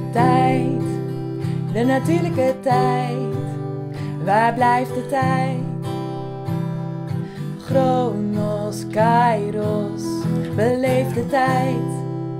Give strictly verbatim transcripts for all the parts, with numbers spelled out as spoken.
tijd, de natuurlijke tijd. Waar blijft de tijd? Chronos, Kairos, beleef de tijd.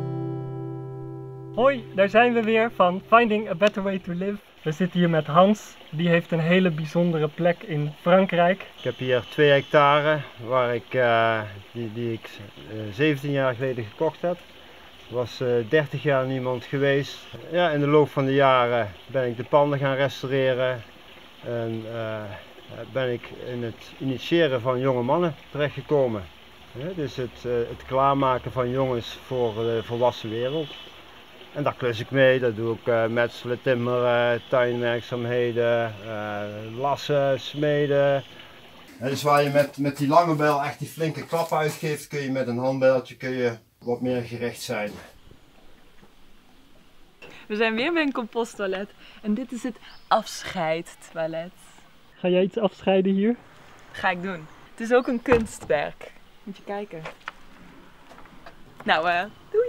Hoi, daar zijn we weer van Finding a Better Way to Live. We zitten hier met Hans, die heeft een hele bijzondere plek in Frankrijk. Ik heb hier twee hectare waar ik, uh, die, die ik uh, zeventien jaar geleden gekocht heb. Er was uh, dertig jaar niemand geweest. Ja, in de loop van de jaren ben ik de panden gaan restaureren en uh, ben ik in het initiëren van jonge mannen terechtgekomen. Ja, dus het, uh, het klaarmaken van jongens voor de volwassen wereld. En daar klus ik mee, dat doe ik uh, metselen, timmeren, tuinwerkzaamheden, uh, lassen, smeden. Ja, dus waar je met, met die lange bijl echt die flinke klap uitgeeft, kun je met een handbijltje kun je wat meer gericht zijn. We zijn weer bij een composttoilet en dit is het afscheidtoilet. Ga jij iets afscheiden hier? Ga ik doen. Het is ook een kunstwerk. Moet je kijken. Nou, uh, doei!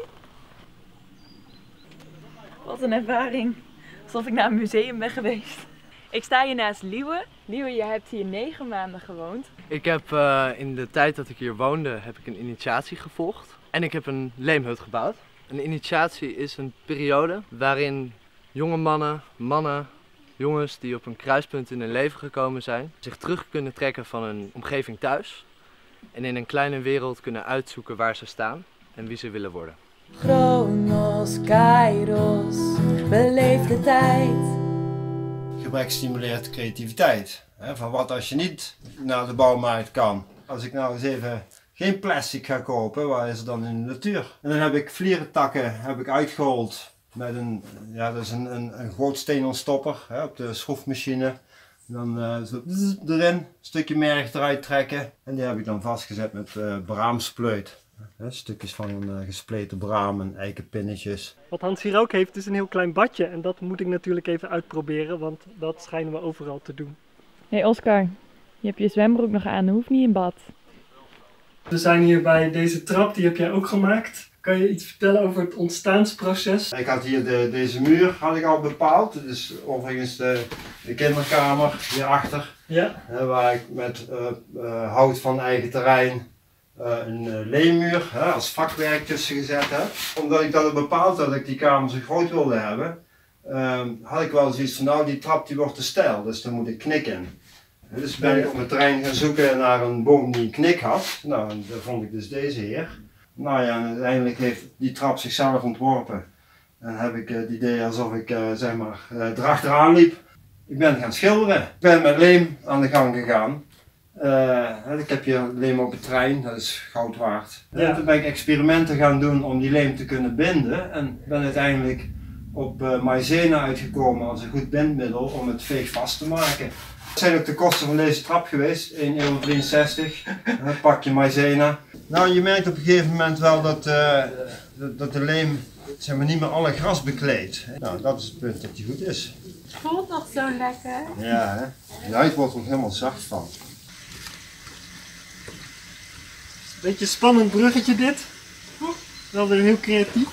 Wat een ervaring. Alsof ik naar een museum ben geweest. Ik sta hier naast Liewe. Liewe, je hebt hier negen maanden gewoond. Ik heb uh, in de tijd dat ik hier woonde, heb ik een initiatie gevolgd. En ik heb een leemhut gebouwd. Een initiatie is een periode waarin jonge mannen, mannen, jongens die op een kruispunt in hun leven gekomen zijn, zich terug kunnen trekken van hun omgeving thuis. En in een kleine wereld kunnen uitzoeken waar ze staan en wie ze willen worden. Chronos, Kairos, beleef de tijd. Gebrek stimuleert creativiteit. Van wat als je niet naar de bouwmarkt kan. Als ik nou eens even geen plastic ga kopen, waar is het dan in de natuur? En dan heb ik vlierentakken heb ik uitgehold met een, ja, dat is een, een, een gootsteen-ontstopper hè, op de schroefmachine. En dan uh, zo erin, een stukje merg eruit trekken en die heb ik dan vastgezet met uh, braamspleut. He, stukjes van een uh, gespleten braam en eikenpinnetjes. Wat Hans hier ook heeft is een heel klein badje en dat moet ik natuurlijk even uitproberen, want dat schijnen we overal te doen. Hé hey Oscar, je hebt je zwembroek nog aan, hoeft niet in bad. We zijn hier bij deze trap, die heb jij ook gemaakt. Kan je iets vertellen over het ontstaansproces? Ik had hier de, deze muur had ik al bepaald. Dit is overigens de, de kinderkamer hierachter. Ja. He, waar ik met uh, uh, hout van eigen terrein Uh, een uh, leemmuur hè, als vakwerk tussen gezet heb. Omdat ik dat had bepaald dat ik die kamer zo groot wilde hebben, uh, had ik wel zoiets van nou die trap die wordt te steil, dus daar moet ik knik in. Dus ben ik op mijn terrein gaan zoeken naar een boom die een knik had. Nou, en daar vond ik dus deze hier. Nou ja, en uiteindelijk heeft die trap zichzelf ontworpen. En heb ik uh, het idee alsof ik uh, zeg maar uh, erachteraan liep. Ik ben gaan schilderen. Ik ben met leem aan de gang gegaan. Uh, ik heb hier leem op het trein, dat is goud waard. Ja. En toen ben ik experimenten gaan doen om die leem te kunnen binden en ben uiteindelijk op uh, maïzena uitgekomen als een goed bindmiddel om het veeg vast te maken. Dat zijn ook de kosten van deze trap geweest, één euro drieënzestig, een pakje maïzena. Nou, je merkt op een gegeven moment wel dat, uh, dat de leem zeg maar, niet meer alle gras bekleedt. Nou, dat is het punt dat die goed is. Het voelt nog zo lekker. Ja, hè? De huid wordt er helemaal zacht van. Beetje spannend bruggetje dit. Wel weer heel creatief.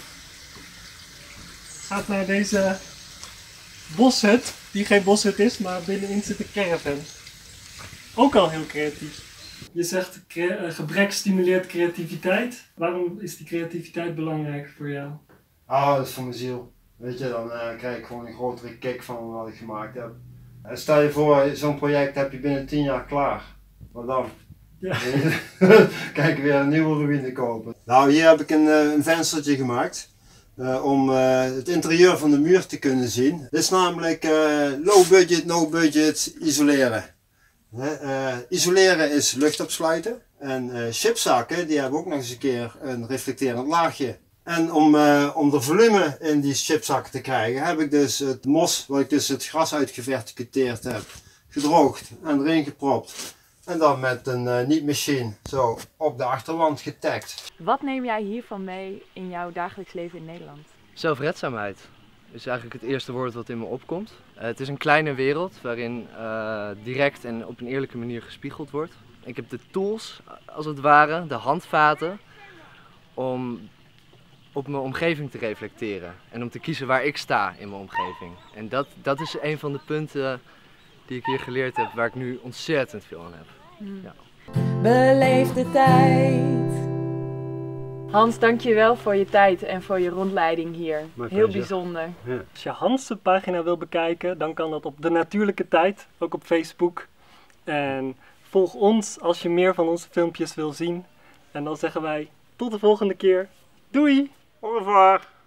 Gaat naar deze boshut, die geen boshut is, maar binnenin zit een caravan. Ook al heel creatief. Je zegt cre gebrek stimuleert creativiteit. Waarom is die creativiteit belangrijk voor jou? Ah, dat is voor mijn ziel. Weet je, dan uh, krijg ik gewoon een grotere kick van wat ik gemaakt heb. En stel je voor, zo'n project heb je binnen tien jaar klaar. Wat dan? Ja. Kijk, weer een nieuwe ruïne kopen. Nou, hier heb ik een, een venstertje gemaakt uh, om uh, het interieur van de muur te kunnen zien. Dit is namelijk uh, low budget, no budget isoleren. Uh, isoleren is lucht opsluiten en uh, chipzakken die hebben ook nog eens een keer een reflecterend laagje. En om, uh, om de volume in die chipzakken te krijgen heb ik dus het mos, wat ik dus het gras uitgeverticuteerd heb, gedroogd en erin gepropt. En dan met een uh, niet-machine zo op de achterwand getagd. Wat neem jij hiervan mee in jouw dagelijks leven in Nederland? Zelfredzaamheid is eigenlijk het eerste woord wat in me opkomt. Uh, het is een kleine wereld waarin uh, direct en op een eerlijke manier gespiegeld wordt. Ik heb de tools, als het ware, de handvaten, om op mijn omgeving te reflecteren. En om te kiezen waar ik sta in mijn omgeving. En dat, dat is een van de punten die ik hier geleerd heb, waar ik nu ontzettend veel aan heb. Mm. Ja. Beleef de tijd. Hans, dank je wel voor je tijd en voor je rondleiding hier. Mijn Heel plezier. bijzonder. Als je Hans' pagina wil bekijken, dan kan dat op De Natuurlijke Tijd, ook op Facebook. En volg ons als je meer van onze filmpjes wil zien. En dan zeggen wij tot de volgende keer. Doei! Au revoir!